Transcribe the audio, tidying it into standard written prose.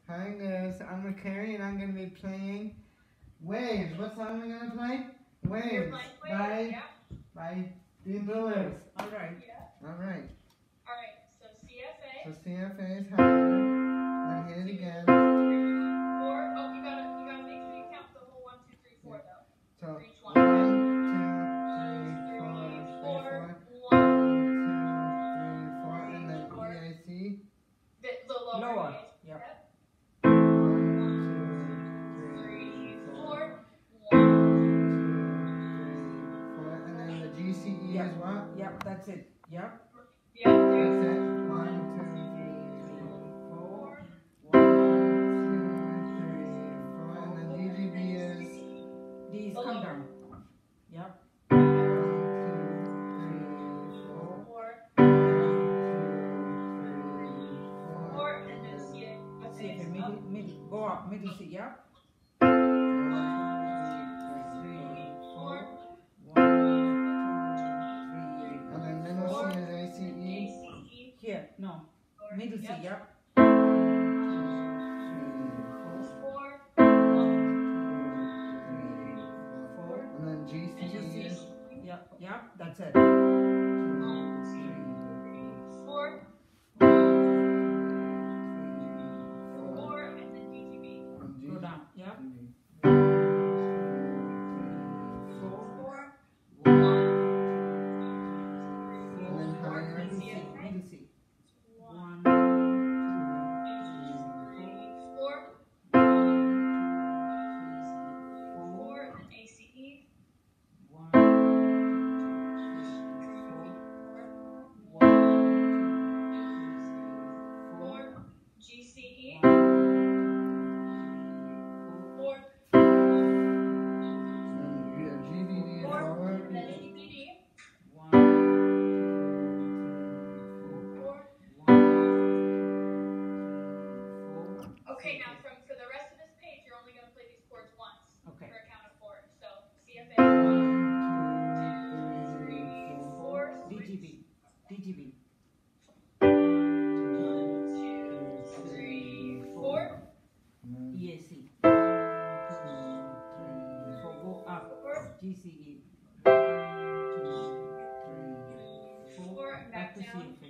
Hi guys, I'm Kerri and I'm going to be playing Waves. What song am I going to play? Waves by the Brewers. Alright. Yeah. Alright. Alright, so CFA. So CFA is higher. Now hit it again. 3, 4. Oh, you gotta make sure you count the whole 1, 2, 3, 4 though. So for each 1, 2, 3, 1. 4, 1, 2, 3, 4, and then EAC. The lower. Lower. Yep. Yep. 1, 2, 3, 4. 1, 2, 3, 4. And then the GCE Yep. is what? Yep, that's it. Yep. Yep. That's it. 1, 2, 3, 4. 1, 2, 3, 4. And then DGB is? These come down. Yep. 1, 2, 3, 4. 4, and then CFA. Middle. Go up. Middle C. Yep. 4. 1, 2, 3. And then middle C is ACE. Here. No. Middle C. Yep. 4. 4. And then GCE is? Yep. Yep. That's it. 1, 2, 3, 4. 4, and then DGB. Go down. Yep. 4. 4. 1, 2, 3, 4. And then higher. Middle C. Middle C. 1, 1, 2, 3, 4. 4, and then ACE. 1, 4. 4, GCE. 4. GBD is 4, forward. and then GBD. 1, 4. 1, 4. Okay, now for the rest of this page, you're only going to play these chords once. Okay. For a count of 4. So CFA. 1, 2, 3, 4. 4. DGB. DGB. 1, 2, 3, 4. EAC. 1, 2, 3, 4. Go up. 4. GCE. 1, 2, 3, 4. 4. Back to Back down. CFA.